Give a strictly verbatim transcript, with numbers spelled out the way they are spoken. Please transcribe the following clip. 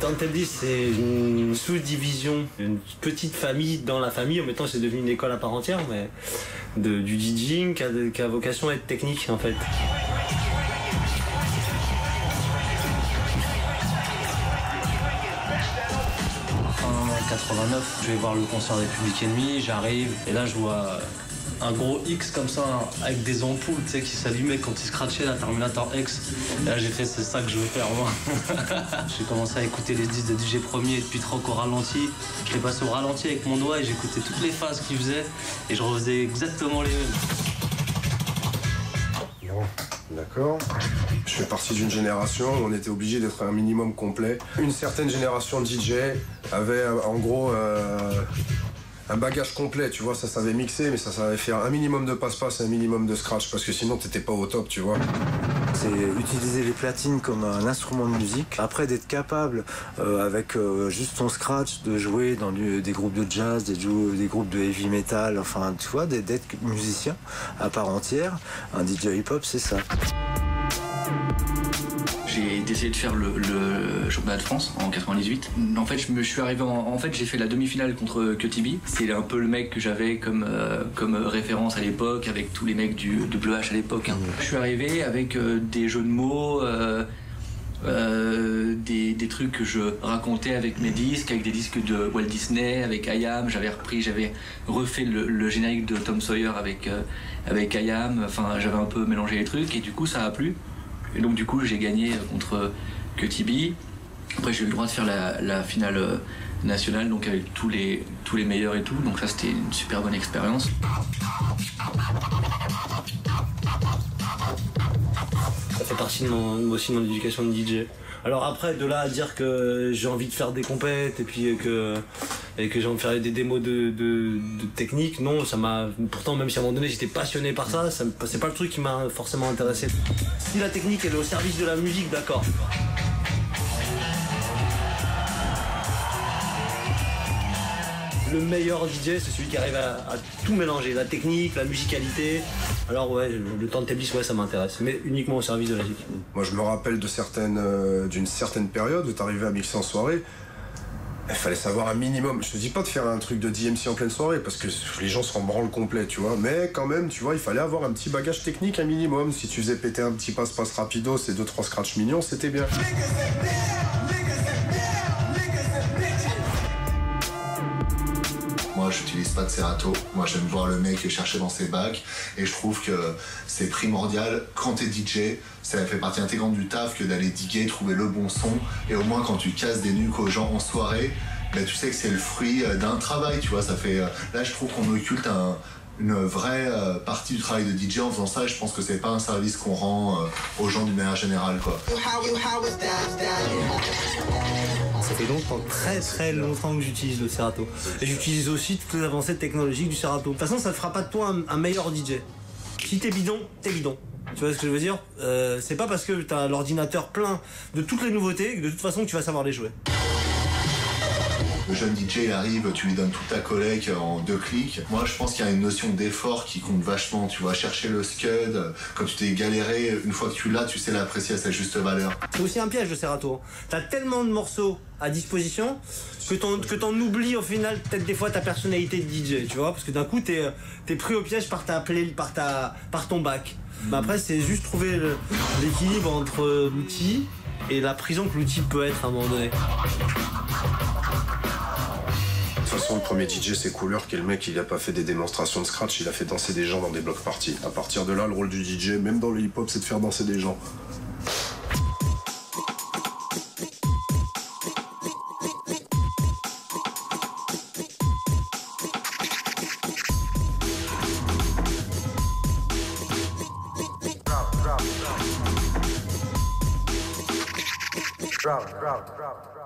Turntablist, c'est une sous-division, une petite famille dans la famille. En même temps, c'est devenu une école à part entière, mais de, du DJing qui a, qui a vocation à être technique, en fait. En quatre-vingt-neuf, je vais voir le concert des Public Enemy, j'arrive, et là je vois un gros X comme ça, avec des ampoules, tu sais, qui s'allumaient quand il scratchait la Terminator X. Et là j'ai fait, c'est ça que je veux faire moi. J'ai commencé à écouter les disques de D J Premier depuis Troc au ralenti. Je l'ai passé au ralenti avec mon doigt et j'écoutais toutes les phases qu'il faisait et je refaisais exactement les mêmes. Bon, d'accord. Je fais partie d'une génération où on était obligé d'être un minimum complet. Une certaine génération de D J avait en gros euh, un bagage complet, tu vois, ça savait mixer, mais ça savait faire un minimum de passe-passe, un minimum de scratch, parce que sinon t'étais pas au top, tu vois. C'est utiliser les platines comme un instrument de musique. Après, d'être capable, euh, avec euh, juste ton scratch, de jouer dans du, des groupes de jazz, des, des groupes de heavy metal, enfin, tu vois, d'être musicien à part entière. Un D J hip-hop, c'est ça. J'ai essayé de faire le, le championnat de France en quatre-vingt-dix-huit. En fait, je me suis arrivé en, en fait, j'ai fait la demi-finale contre Q T B. C'est un peu le mec que j'avais comme, euh, comme référence à l'époque, avec tous les mecs du W H à l'époque. Hein. Je suis arrivé avec euh, des jeux de mots, euh, euh, des, des trucs que je racontais avec mes disques, avec des disques de Walt Disney, avec I A M. J'avais repris, j'avais refait le, le générique de Tom Sawyer avec, euh, avec I A M. Enfin, j'avais un peu mélangé les trucs et du coup, ça a plu. Et donc du coup j'ai gagné contre Q T B. Après j'ai eu le droit de faire la, la finale nationale, donc avec tous les, tous les meilleurs et tout. Donc ça c'était une super bonne expérience. Ça fait partie de mon, aussi de mon éducation de D J. Alors après, de là à dire que j'ai envie de faire des compètes et puis que, et que j'ai envie de faire des démos de, de, de technique, non, ça m'a... Pourtant, même si à un moment donné j'étais passionné par ça, ça c'est pas le truc qui m'a forcément intéressé. Si la technique elle est au service de la musique, d'accord. Le meilleur D J, c'est celui qui arrive à, à tout mélanger, la technique, la musicalité. Alors ouais, le Turntablist, ouais, ça m'intéresse, mais uniquement au service de la musique. Moi, je me rappelle de certaines, euh, d'une certaine période où t'arrivais à mixer en soirée. Il fallait savoir un minimum. Je te dis pas de faire un truc de D M C en pleine soirée, parce que les gens s'en branlent complet, tu vois. Mais quand même, tu vois, il fallait avoir un petit bagage technique, un minimum. Si tu faisais péter un petit passe-passe rapido, c'est deux trois scratchs mignons, c'était bien. Moi, j'utilise pas de Serato. Moi, j'aime voir le mec chercher dans ses bacs. Et je trouve que c'est primordial, quand t'es D J, ça fait partie intégrante du taf que d'aller diguer, trouver le bon son. Et au moins, quand tu casses des nuques aux gens en soirée, ben, tu sais que c'est le fruit d'un travail, tu vois. Ça fait... Là, je trouve qu'on occulte un, une vraie partie du travail de D J en faisant ça. Et je pense que c'est pas un service qu'on rend aux gens d'une manière générale, quoi. Ça fait donc très très longtemps que j'utilise le Serato. Et j'utilise aussi toutes les avancées technologiques du Serato. De toute façon, ça ne fera pas de toi un, un meilleur D J. Si t'es bidon, t'es bidon. Tu vois ce que je veux dire? euh, C'est pas parce que t'as l'ordinateur plein de toutes les nouveautés que de toute façon tu vas savoir les jouer. Le jeune D J il arrive, tu lui donnes toute ta collègue en deux clics. Moi je pense qu'il y a une notion d'effort qui compte vachement, tu vois, chercher le scud, quand tu t'es galéré, une fois que tu l'as, tu sais l'apprécier à sa juste valeur. C'est aussi un piège le Serato. T'as tellement de morceaux à disposition que t'en, que t'en oublies au final peut-être des fois ta personnalité de D J, tu vois, parce que d'un coup t'es, t'es pris au piège par ta play, par ta, par ton bac. Mais après c'est juste trouver le, l'équilibre entre l'outil et la prison que l'outil peut être à un moment donné. De toute façon, le premier D J, c'est Couleur, qui est le mec, il a pas fait des démonstrations de scratch, il a fait danser des gens dans des blocs parties. À partir de là, le rôle du D J, même dans le hip-hop, c'est de faire danser des gens. Drop, drop, drop.